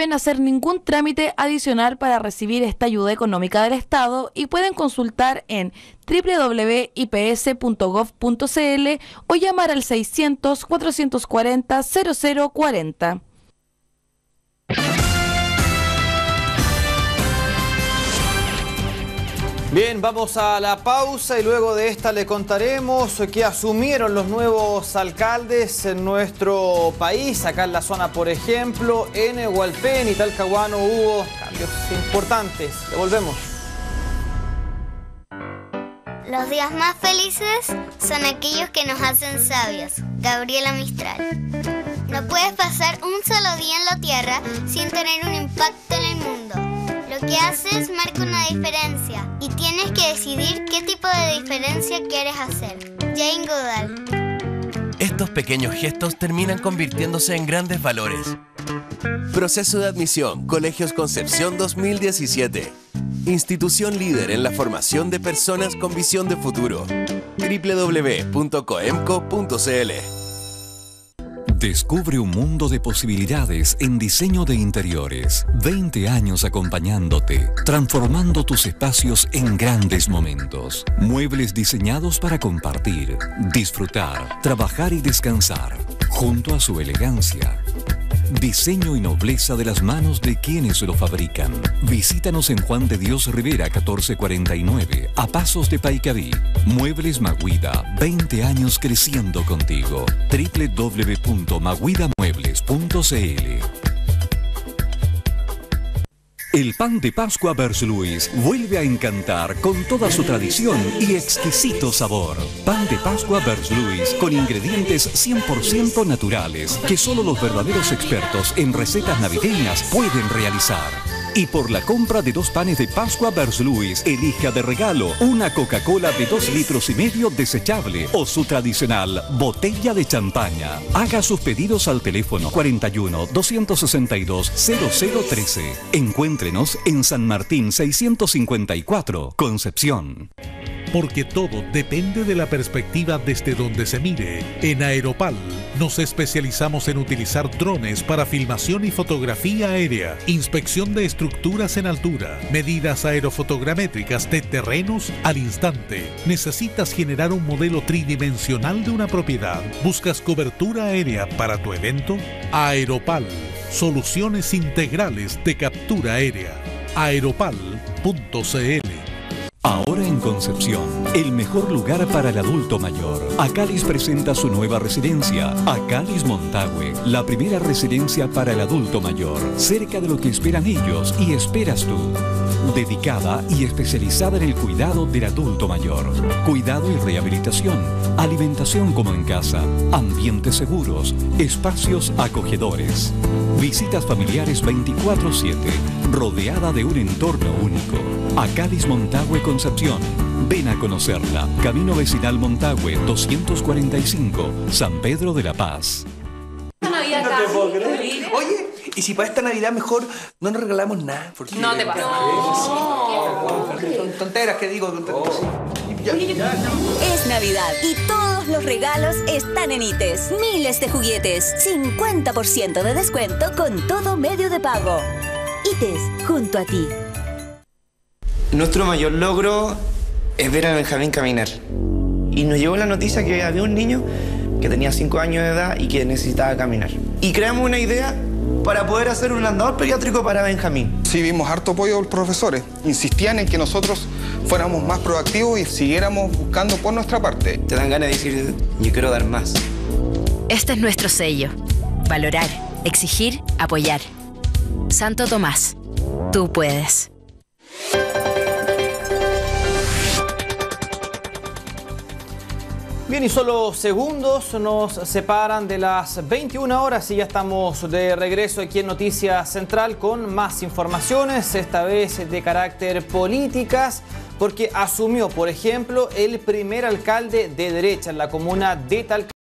deben hacer ningún trámite adicional para recibir esta ayuda económica del Estado y pueden consultar en www.ips.gov.cl o llamar al 600-440-0040. Bien, vamos a la pausa y luego de esta le contaremos que asumieron los nuevos alcaldes en nuestro país. Acá en la zona, por ejemplo, en Hualpén y Talcahuano hubo cambios importantes. Devolvemos. Los días más felices son aquellos que nos hacen sabios. Gabriela Mistral. No puedes pasar un solo día en la Tierra sin tener un impacto en el mundo. Lo que haces marca una diferencia y tienes que decidir qué tipo de diferencia quieres hacer. Jane Goodall. Estos pequeños gestos terminan convirtiéndose en grandes valores. Proceso de admisión, Colegios Concepción 2017. Institución líder en la formación de personas con visión de futuro. www.coemco.cl. Descubre un mundo de posibilidades en diseño de interiores. 20 años acompañándote, transformando tus espacios en grandes momentos. Muebles diseñados para compartir, disfrutar, trabajar y descansar, junto a su elegancia. Diseño y nobleza de las manos de quienes lo fabrican. Visítanos en Juan de Dios Rivera 1449, a pasos de Paicaví. Muebles Maguida, 20 años creciendo contigo. www.maguidamuebles.cl. El pan de Pascua Versluis vuelve a encantar con toda su tradición y exquisito sabor. Pan de Pascua Versluis con ingredientes 100% naturales que solo los verdaderos expertos en recetas navideñas pueden realizar. Y por la compra de 2 panes de Pascua Versluis, elija de regalo una Coca-Cola de 2,5 litros desechable o su tradicional botella de champaña. Haga sus pedidos al teléfono 41 262 0013. Encuéntrenos en San Martín 654, Concepción. Porque todo depende de la perspectiva desde donde se mire. En Aeropal nos especializamos en utilizar drones para filmación y fotografía aérea, inspección de estructuras en altura, medidas aerofotogramétricas de terrenos al instante. ¿Necesitas generar un modelo tridimensional de una propiedad? ¿Buscas cobertura aérea para tu evento? Aeropal, soluciones integrales de captura aérea. Aeropal.cl. Ahora en Concepción, el mejor lugar para el adulto mayor. Acalis presenta su nueva residencia, Acalis Montague, la primera residencia para el adulto mayor, cerca de lo que esperan ellos y esperas tú. Dedicada y especializada en el cuidado del adulto mayor. Cuidado y rehabilitación, alimentación como en casa, ambientes seguros, espacios acogedores. Visitas familiares 24/7, rodeada de un entorno único. Acalis Montague Concepción. Ven a conocerla. Camino Vecinal Montague 245, San Pedro de la Paz. No te puedo creer. Oye, y si para esta Navidad mejor no nos regalamos nada. Porque... No te pasa. Son tonteras que digo. Es Navidad y todos los regalos están en ITES. Miles de juguetes, 50% de descuento con todo medio de pago. ITES, junto a ti. Nuestro mayor logro es ver a Benjamín caminar. Y nos llegó la noticia que había un niño que tenía 5 años de edad y que necesitaba caminar. Y creamos una idea para poder hacer un andador pediátrico para Benjamín. Sí, vimos harto apoyo de los profesores. Insistían en que nosotros fuéramos más proactivos y siguiéramos buscando por nuestra parte. Te dan ganas de decir, yo quiero dar más. Este es nuestro sello. Valorar, exigir, apoyar. Santo Tomás, tú puedes. Bien, y solo segundos nos separan de las 21 horas y ya estamos de regreso aquí en Noticias Central con más informaciones, esta vez de carácter políticas, porque asumió, por ejemplo, el primer alcalde de derecha en la comuna de Talcahuano.